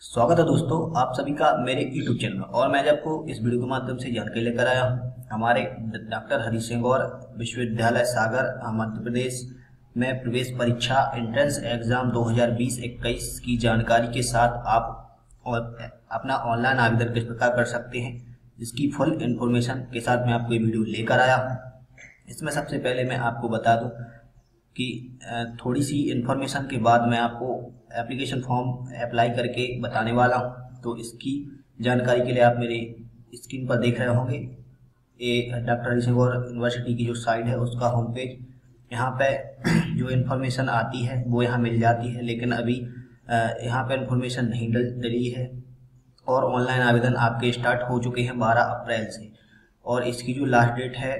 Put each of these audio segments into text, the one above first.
स्वागत है दोस्तों आप सभी का मेरे YouTube चैनल में। और मैं आज आपको इस वीडियो के माध्यम से जानकारी लेकर आया हूँ हमारे डॉक्टर हरी सिंह गौर विश्वविद्यालय सागर मध्य प्रदेश में प्रवेश परीक्षा एंट्रेंस एग्जाम 2020-21 की जानकारी के साथ आप और अपना ऑनलाइन आवेदन किस प्रकार कर सकते हैं, इसकी फुल इन्फॉर्मेशन के साथ मैं आपको ये वीडियो लेकर आया हूँ। इसमें सबसे पहले मैं आपको बता दूँ कि थोड़ी सी इन्फॉर्मेशन के बाद मैं आपको एप्लीकेशन फॉर्म अप्लाई करके बताने वाला हूं। तो इसकी जानकारी के लिए आप मेरे स्क्रीन पर देख रहे होंगे ये डॉक्टर हरी सिंह गौर यूनिवर्सिटी की जो साइट है उसका होम पेज। यहाँ पे जो इन्फॉर्मेशन आती है वो यहाँ मिल जाती है, लेकिन अभी यहाँ पे इन्फॉर्मेशन नहीं डली है और ऑनलाइन आवेदन आपके स्टार्ट हो चुके हैं 12 अप्रैल से। और इसकी जो लास्ट डेट है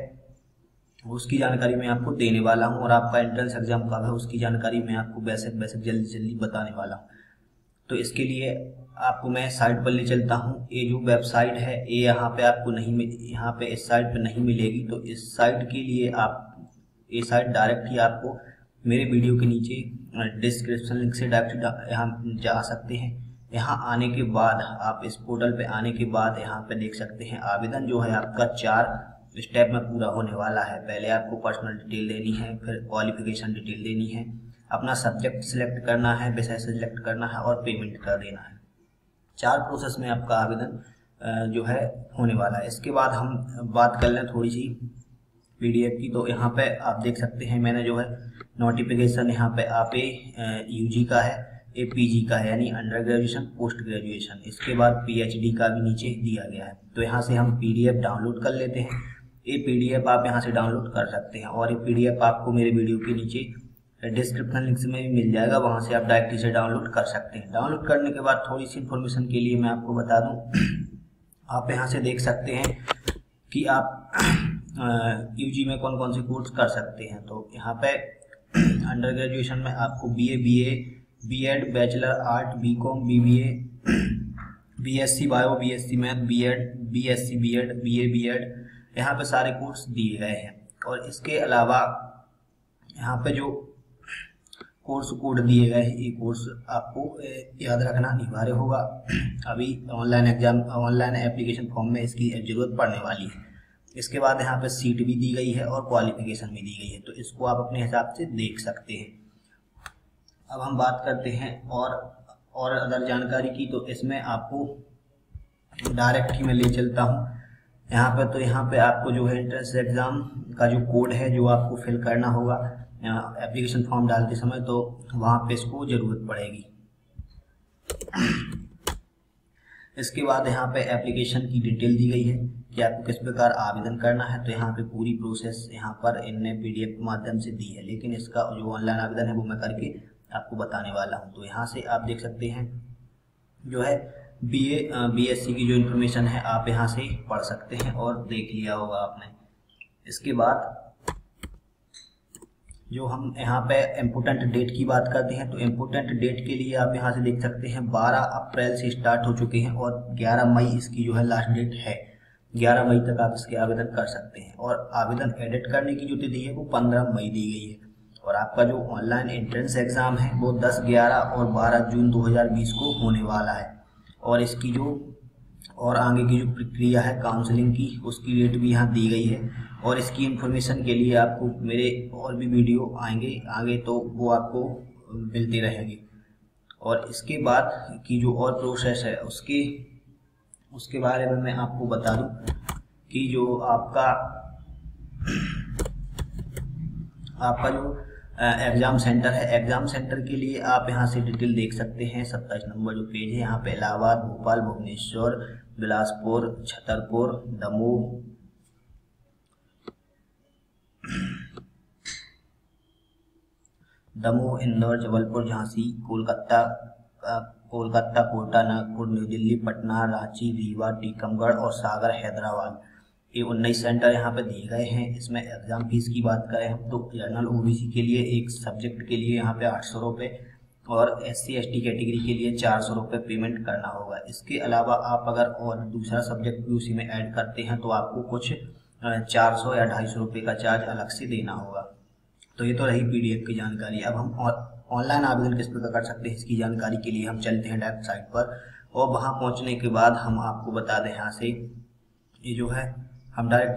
उसकी जानकारी मैं आपको देने वाला हूं, और आपका एंट्रेंस एग्जाम कब है उसकी जानकारी मैं आपको बेसिक जल्दी बताने वाला हूं। तो इसके लिए आपको मैं साइट पर ले चलता हूं। ये जो वेबसाइट है ये यहाँ पे आपको यहाँ पे इस साइट पे नहीं मिलेगी। तो इस साइट के लिए आप ये साइट डायरेक्ट ही आपको मेरे वीडियो के नीचे डिस्क्रिप्शन लिंक से डायरेक्ट यहाँ जा सकते हैं। यहाँ आने के बाद आप इस पोर्टल पे आने के बाद यहाँ पे देख सकते हैं आवेदन जो है आपका 4 स्टेप में पूरा होने वाला है। पहले आपको पर्सनल डिटेल देनी है, फिर क्वालिफिकेशन डिटेल देनी है, अपना सब्जेक्ट सिलेक्ट करना है, विषय सिलेक्ट करना है और पेमेंट कर देना है। 4 प्रोसेस में आपका आवेदन जो है होने वाला है। इसके बाद हम बात कर लें थोड़ी सी PDF की। तो यहाँ पे आप देख सकते हैं मैंने जो है नोटिफिकेशन यहाँ पे आप UG का है, ये PG का है यानी अंडर ग्रेजुएशन पोस्ट ग्रेजुएशन। इसके बाद PhD का भी नीचे दिया गया है। तो यहाँ से हम PDF डाउनलोड कर लेते हैं। ये PDF आप यहाँ से डाउनलोड कर सकते हैं और ये PDF आपको मेरे वीडियो के नीचे डिस्क्रिप्शन लिंक में भी मिल जाएगा, वहाँ से आप डायरेक्टली से डाउनलोड कर सकते हैं। डाउनलोड करने के बाद थोड़ी सी इन्फॉर्मेशन के लिए मैं आपको बता दूँ, आप यहाँ से देख सकते हैं कि आप UG में कौन कौन से कोर्स कर सकते हैं। तो यहाँ पे अंडर ग्रेजुएशन में आपको BA, BA, B.Ed, bachelor art, B.Com, BBA, BSc bio, BSc math, B.Ed, BSc B.Ed, BA, B.Ed, यहाँ पे सारे कोर्स दिए गए हैं। और इसके अलावा यहाँ पे जो कोर्स कोड दिए गए हैं ये कोर्स आपको याद रखना अनिवार्य होगा। अभी ऑनलाइन एप्लीकेशन फॉर्म में इसकी जरूरत पड़ने वाली है। इसके बाद यहाँ पे सीट भी दी गई है और क्वालिफिकेशन भी दी गई है, तो इसको आप अपने हिसाब से देख सकते हैं। अब हम बात करते हैं और अदर जानकारी की। तो इसमें आपको डायरेक्ट ही मैं ले चलता हूँ यहाँ पे। तो यहाँ पे आपको जो है एंट्रेंस एग्जाम का जो कोड है जो आपको फिल करना होगा एप्लीकेशन फॉर्म डालते समय, तो वहाँ पे इसको जरूरत पड़ेगी। इसके बाद यहाँ पे एप्लीकेशन की डिटेल दी गई है कि आपको किस प्रकार आवेदन करना है। तो यहाँ पे पूरी प्रोसेस यहाँ पर इनने PDF के माध्यम से दी है, लेकिन इसका जो ऑनलाइन आवेदन है वो मैं करके आपको बताने वाला हूँ। तो यहाँ से आप देख सकते हैं जो है BA BSc की जो इन्फॉर्मेशन है आप यहाँ से पढ़ सकते हैं और देख लिया होगा आपने। इसके बाद जो हम यहाँ पे इम्पोर्टेंट डेट की बात करते हैं, तो इम्पोर्टेंट डेट के लिए आप यहाँ से देख सकते हैं 12 अप्रैल से स्टार्ट हो चुके हैं और 11 मई इसकी जो है लास्ट डेट है। 11 मई तक आप इसके आवेदन कर सकते हैं और आवेदन एडिट करने की जो तिथि है वो 15 मई दी गई है। और आपका जो ऑनलाइन एंट्रेंस एग्जाम है वो 10, 11 और 12 जून 2020 को होने वाला है। और इसकी जो और आगे की जो प्रक्रिया है काउंसलिंग की उसकी डेट भी यहाँ दी गई है। और इसकी इन्फॉर्मेशन के लिए आपको मेरे और भी वीडियो आएंगे आगे, तो वो आपको मिलते रहेंगे। और इसके बाद की जो और प्रोसेस है उसके बारे में मैं आपको बता दूं कि जो आपका जो एग्जाम सेंटर है, एग्जाम सेंटर के लिए आप यहाँ से डिटेल देख सकते हैं। 27 नंबर जो पेज है यहाँ पे इलाहाबाद, भोपाल, भुवनेश्वर, बिलासपुर, छतरपुर, दमोह, इंदौर, जबलपुर, झांसी, कोलकाता, कोटा, नागपुर, न्यू दिल्ली, पटना, रांची, रीवा, टीकमगढ़ और सागर, हैदराबाद, ये 19 सेंटर यहाँ पे दिए गए हैं। इसमें एग्जाम फीस की बात करें हम तो जनरल OBC के लिए एक सब्जेक्ट के लिए यहाँ पे 800 रुपये और SC ST कैटेगरी के लिए 400 रुपये पेमेंट करना होगा। इसके अलावा आप अगर और दूसरा सब्जेक्ट भी उसी में ऐड करते हैं तो आपको कुछ 400 या 250 रुपये का चार्ज अलग से देना होगा। तो ये तो रही PDF की जानकारी। अब हम ऑनलाइन आवेदन किस प्रकार कर सकते हैं इसकी जानकारी के लिए हम चलते हैं डायरेक्ट साइट पर, और वहां पहुंचने के बाद हम आपको बता दें यहाँ से ये जो है हम डायरेक्ट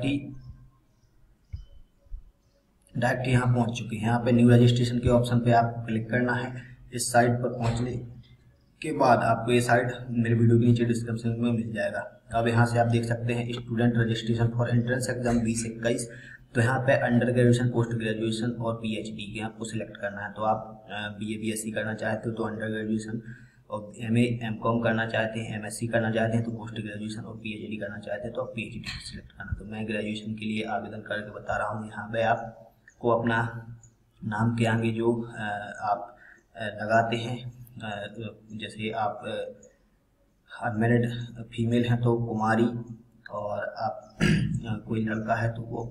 यहाँ पहुंच चुके हैं। यहाँ पे न्यू रजिस्ट्रेशन के ऑप्शन पे आपको क्लिक करना है। इस साइट पर पहुंचने के बाद आपको ये साइट मेरे वीडियो के नीचे डिस्क्रिप्शन में मिल जाएगा। अब यहाँ से आप देख सकते हैं student registration for entrance exam 2021। तो यहाँ पे अंडर ग्रेजुएशन, पोस्ट ग्रेजुएशन और पीएचडी के आपको सिलेक्ट करना है। तो आप बीए बीएससी करना चाहते हो तो अंडर ग्रेजुएशन, और एमए एमकॉम करना चाहते हैं, एमएससी करना चाहते हैं तो पोस्ट ग्रेजुएशन, और पीएचडी करना चाहते हैं तो आप पीएचडी सिलेक्ट करना। तो मैं ग्रेजुएशन के लिए आवेदन करके बता रहा हूँ। यहाँ पे आपको अपना नाम के आगे जो आप लगाते हैं, जैसे आप अनमेरिड फीमेल हैं तो कुमारी, और आप कोई लड़का है तो वो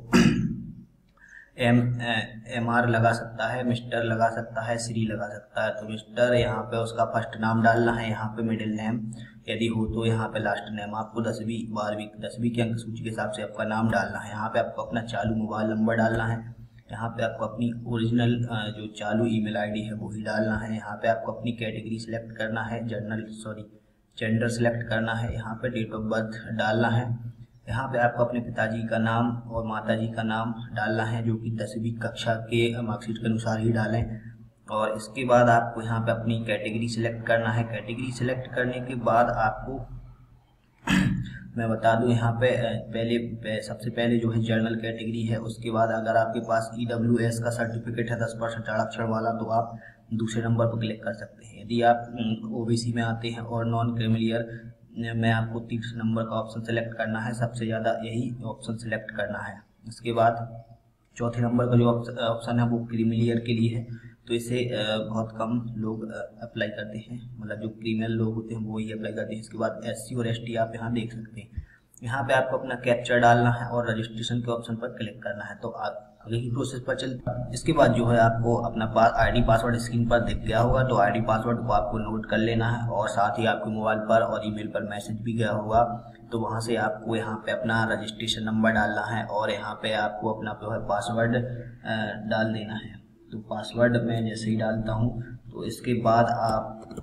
MR लगा सकता है, मिस्टर लगा सकता है, श्री लगा सकता है। तो मिस्टर यहाँ पे उसका फर्स्ट नाम डालना है, यहाँ पे मिडिल नेम यदि हो तो यहाँ पे लास्ट नेम। आपको 10वीं 12वीं के अंक सूची के हिसाब से आपका नाम डालना है। यहाँ पे आपको अपना चालू मोबाइल नंबर डालना है। यहाँ पे आपको अपनी ओरिजिनल जो चालू ईमेल आईडी है वही डालना है। यहाँ पे आपको अपनी कैटेगरी सिलेक्ट करना है, जेंडर सिलेक्ट करना है। यहाँ पे डेट ऑफ बर्थ डालना है। यहाँ पे आपको अपने पिताजी का नाम और माताजी का नाम डालना है, जो कि 10वीं कक्षा के मार्कशीट के अनुसार ही डालें। और इसके बाद आपको यहाँ पे अपनी कैटेगरी सिलेक्ट करना है। कैटेगरी सिलेक्ट करने के बाद आपको मैं बता दूं यहाँ पे सबसे पहले जो है जर्नल कैटेगरी है। उसके बाद अगर आपके पास EWS का सर्टिफिकेट है 10% आरक्षण वाला तो आप दूसरे नंबर पर क्लिक कर सकते हैं। यदि आप OBC में आते हैं और नॉन क्रीमिलियर में आपको 30 नंबर का ऑप्शन सेलेक्ट करना है, सबसे ज़्यादा यही ऑप्शन सेलेक्ट करना है। इसके बाद चौथे नंबर का जो ऑप्शन है वो क्रीमिलियर के लिए है, तो इसे बहुत कम लोग अप्लाई करते हैं, मतलब जो क्रिमिनल लोग होते हैं वो ही अप्लाई करते हैं। इसके बाद SC और ST आप यहाँ देख सकते हैं। यहाँ पे आपको अपना कैप्चर डालना है और रजिस्ट्रेशन के ऑप्शन पर क्लिक करना है। तो आगे की प्रोसेस पर चलते हैं। इसके बाद जो है आपको अपना ID पासवर्ड स्क्रीन पर दिख गया होगा, तो ID पासवर्ड को आपको नोट कर लेना है, और साथ ही आपके मोबाइल पर और ईमेल पर मैसेज भी गया होगा। तो वहाँ से आपको यहाँ पे अपना रजिस्ट्रेशन नंबर डालना है, और यहाँ पे आपको अपना जो है पासवर्ड डाल देना है। तो पासवर्ड मैं जैसे ही डालता हूँ तो इसके बाद आप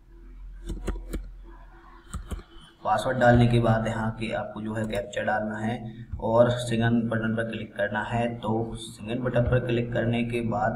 पासवर्ड डालने के बाद यहाँ के आपको जो है कैप्चा डालना है और सेकंड बटन पर क्लिक करना है। तो सेकंड बटन पर क्लिक करने के बाद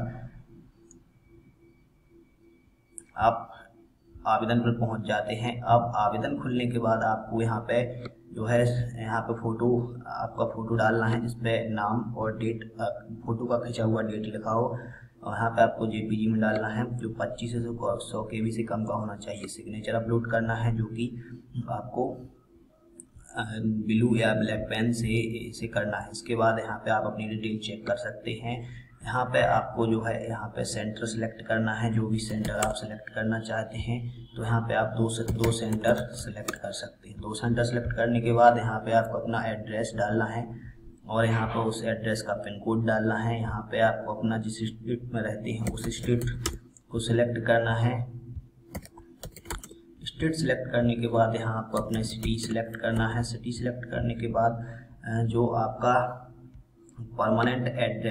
आप आवेदन पर पहुंच जाते हैं। अब आवेदन खुलने के बाद आपको यहाँ पे जो है आपका फोटो डालना है, जिसपे नाम और डेट, फोटो का खींचा हुआ डेट लिखा हो, और यहाँ पे आपको JPG में डालना है, जो 25 से 100 KB से कम का होना चाहिए। सिग्नेचर अपलोड करना है, जो कि आपको ब्लू या ब्लैक पेन से इसे करना है। इसके बाद यहाँ पे आप अपनी डिटेल चेक कर सकते हैं। यहाँ पे आपको जो है यहाँ पे सेंटर सिलेक्ट करना है, जो भी सेंटर आप सिलेक्ट करना चाहते हैं। तो यहाँ पे आप दो सेंटर सिलेक्ट कर सकते हैं। 2 सेंटर सिलेक्ट करने के बाद यहाँ पे आपको अपना एड्रेस डालना है, और यहाँ पर उस एड्रेस का पिन कोड डालना है। यहाँ पे आपको अपना जिस स्टेट में रहते हैं उस स्टेट को सिलेक्ट करना है। स्टेट सिलेक्ट करने के बाद यहाँ आपको अपना सिटी सिलेक्ट करना है। सिटी सिलेक्ट करने के बाद जो आपका परमानेंट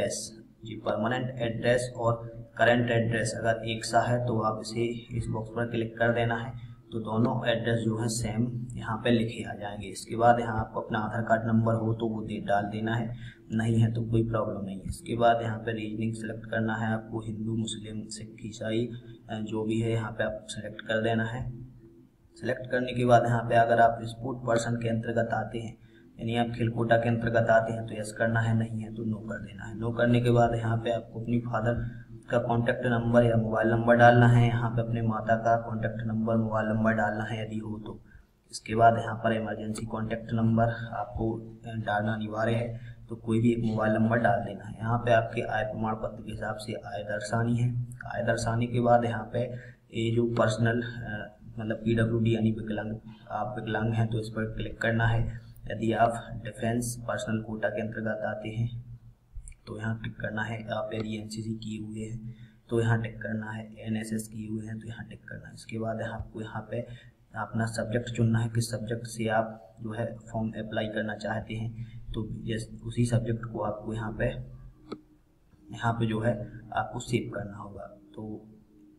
एड्रेस और करंट एड्रेस अगर एक सा है तो आप इसे इस बॉक्स पर क्लिक कर देना है। तो दोनों एड्रेस जो है सेम यहाँ पे लिखे आ जाएंगे। इसके बाद यहाँ आपको अपना आधार कार्ड नंबर हो तो वो डाल देना है, नहीं है तो कोई प्रॉब्लम नहीं है। इसके बाद यहाँ पे रीजनिंग सेलेक्ट करना है आपको, हिंदू मुस्लिम सिख ईसाई जो भी है यहाँ पे आप सेलेक्ट कर देना है। सेलेक्ट करने के बाद यहाँ पे अगर आप स्पोर्ट पर्सन के अंतर्गत आते हैं, यानी आप खेल कोटा के अंतर्गत आते हैं, तो यस करना है, नहीं है तो नो कर देना है। नो करने के बाद यहाँ पे आपको अपनी फादर का कॉन्टैक्ट नंबर या मोबाइल नंबर डालना है। यहाँ पे अपने माता का कॉन्टैक्ट नंबर, मोबाइल नंबर डालना है यदि हो तो। इसके बाद यहाँ पर इमरजेंसी कॉन्टैक्ट नंबर आपको डालना अनिवार्य है, तो कोई भी एक मोबाइल नंबर डाल देना है। यहाँ पे आपके आय प्रमाण पत्र के हिसाब से आय दर्शानी है। आय दर्शाने के बाद यहाँ पे ये जो पर्सनल मतलब PWD यानी आप विकलांग हैं तो इस पर क्लिक करना है। यदि आप डिफेंस पर्सनल कोटा के अंतर्गत आते हैं तो यहाँ टिक करना है। आप यदि NCC किए हुए हैं तो यहाँ टिक करना है, NSS किए हुए हैं तो यहाँ टिक करना है। इसके बाद आपको यहाँ पे अपना सब्जेक्ट चुनना है, किस सब्जेक्ट से आप जो है फॉर्म अप्लाई करना चाहते हैं। तो उसी सब्जेक्ट को आपको यहाँ पे जो है आपको सेव करना होगा। तो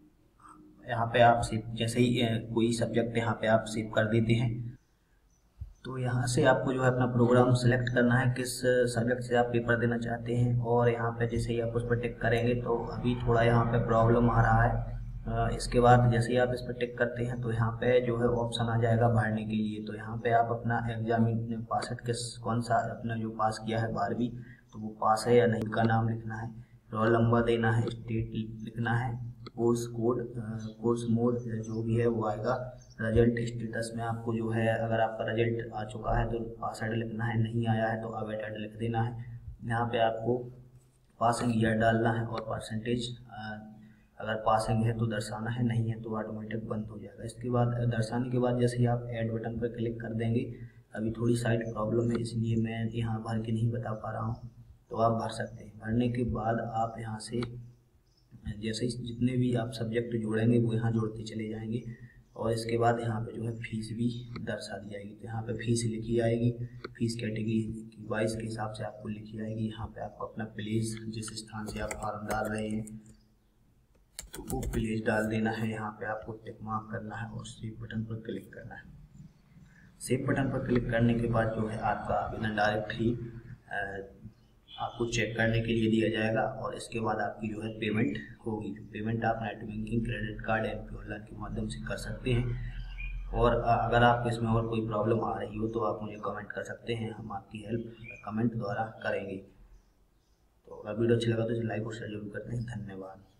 यहाँ पे आप सेव, जैसे ही कोई सब्जेक्ट यहाँ पे आप सेव कर देते हैं तो यहाँ से आपको जो है अपना प्रोग्राम सेलेक्ट करना है किस सब्जेक्ट से आप पेपर देना चाहते हैं। और यहाँ पे जैसे ही आप उस पर टिक करेंगे तो अभी थोड़ा यहाँ पे प्रॉब्लम आ रहा है। इसके बाद जैसे ही आप इस पर टिक करते हैं तो यहाँ पे जो है ऑप्शन आ जाएगा भरने के लिए। तो यहाँ पे आप अपना एग्जामिन पासवर्ड कौन सा अपना जो पास किया है 12वीं, तो वो पास है या नहीं का नाम लिखना है, रोल नंबर देना है, स्टेट लिखना है, कोर्स कोड, कोर्स मोड जो भी है वो आएगा। रिजल्ट स्टेटस में आपको जो है अगर आपका रिजल्ट आ चुका है तो पासवर्ड लिखना है, नहीं आया है तो अवेटेड लिख देना है। यहाँ पे आपको पासिंग ईयर डालना है और परसेंटेज, अगर पासिंग है तो दर्शाना है, नहीं है तो ऑटोमेटिक बंद हो जाएगा। इसके बाद दर्शाने के बाद जैसे ही आप ऐड बटन पर क्लिक कर देंगे, अभी थोड़ी साइट प्रॉब्लम है इसलिए मैं यहाँ भर के नहीं बता पा रहा हूँ, तो आप भर सकते हैं। भरने के बाद आप यहाँ से जैसे ही जितने भी आप सब्जेक्ट जोड़ेंगे वो यहाँ जोड़ते चले जाएंगे और इसके बाद यहाँ पे जो है फीस भी दर्शा दी जाएगी। तो यहाँ पे फीस लिखी आएगी, फीस कैटेगरी वाइज के हिसाब से आपको लिखी आएगी। यहाँ पे आपको अपना प्लेस, जिस स्थान से आप फॉर्म डाल रहे हैं तो वो प्लेस डाल देना है। यहाँ पे आपको टिक मार्क करना है और सेव बटन पर क्लिक करना है। सेव बटन पर क्लिक करने के बाद जो है आपका आवेदन डायरेक्ट ही आपको चेक करने के लिए दिया जाएगा और इसके बाद आपकी जो है पेमेंट होगी। पेमेंट आप net banking, credit card, MP online के माध्यम से कर सकते हैं। और अगर आपको इसमें और कोई प्रॉब्लम आ रही हो तो आप मुझे कमेंट कर सकते हैं, हम आपकी हेल्प कमेंट द्वारा करेंगे। तो अगर वीडियो अच्छा लगा तो इसे लाइक और शेयर जरूर करते हैं। धन्यवाद।